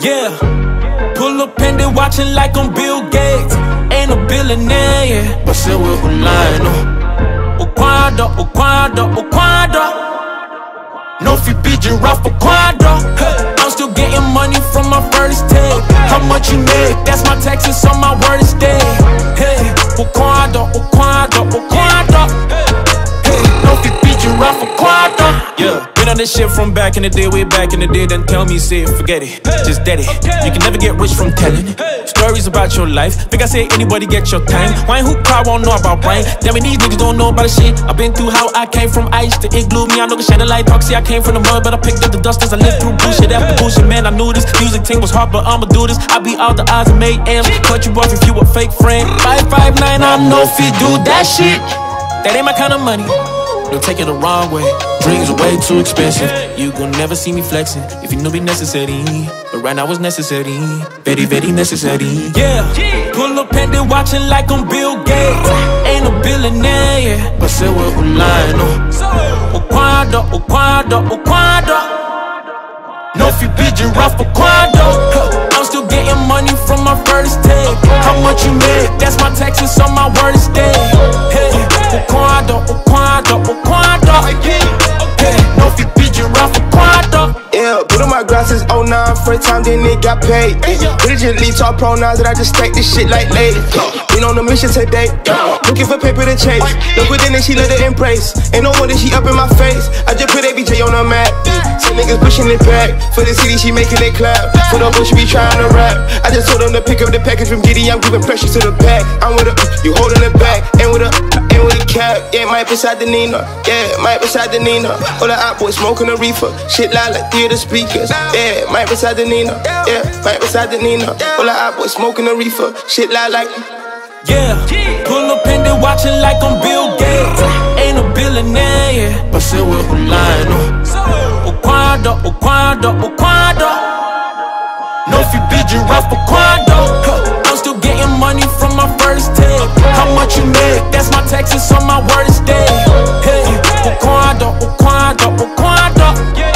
Yeah, pull up and they watching like I'm Bill Gates. Ain't a billionaire, yeah, but still we're lying. Oquadro. No fee be giraffe for quadro. I'm still getting money from my first take. How much you make? That's my taxes on my worst day. Hey, Oquadro. Hey, no fee be giraffe for quadro. Yeah, been on this shit from back in the day, way back in the day. Then tell me, say it, forget it, just dead it. You can never get rich from telling stories about your life. Think I say anybody get your time. Why who cry won't know about Brian? Damn it, these niggas don't know about the shit. I've been through how I came from ice to igloo. Me, I know the shadow light talk. See, I came from the mud, but I picked up the dust as I lived through bullshit after bullshit. Man, I knew this music thing was hard, but I'ma do this. I beat all the odds and made M's. Cut you off if you a fake friend. 5'9", I know if you do that shit. That ain't my kind of money. Don't take it the wrong way. Dreams are way too expensive. You gon' never see me flexing if you know be necessary. But right now it's necessary, very, very necessary. Yeah, pull up and they watching like I'm Bill Gates. Ain't a billionaire, yeah, but still we're lying. Oquadro. No fee be giraffe for quadro. I'm still getting money from my first take. How much you make? That's my taxes on my worst day. Hey, Oquadro. Hey, no fee be giraffe for quadro. Yeah, put on my glasses, 09, first time then it got paid. Diligently talk pronouns that I just stack this shit like ladies. Been on a mission today, looking for paper to chase. Look within it, she let it embrace. Ain't no wonder she up in my face. I just put ABJ on the map. Some niggas pushing it back. For the city, she making it clap. For the bush, we trying to rap. I just told them to pick up the package from Giddy. I'm giving pressure to the back. I'm with a, you holding it back. And with a cap. Yeah, might beside the Nina. Yeah, might beside the Nina. All the hot boys smoking a reefer. Shit loud like theater speakers. Yeah, might beside the Nina. Yeah, might beside the Nina. All the hot boys smoking a reefer. Shit loud like. Yeah, pull up and they watching like I'm Bill Gates. Ain't a billionaire, yeah, but still we're lying. Oquadro. No fee be giraffe for quadro. I'm still getting money from my first take. How much you make? That's my taxes on my worst day. Hey, Oquadro.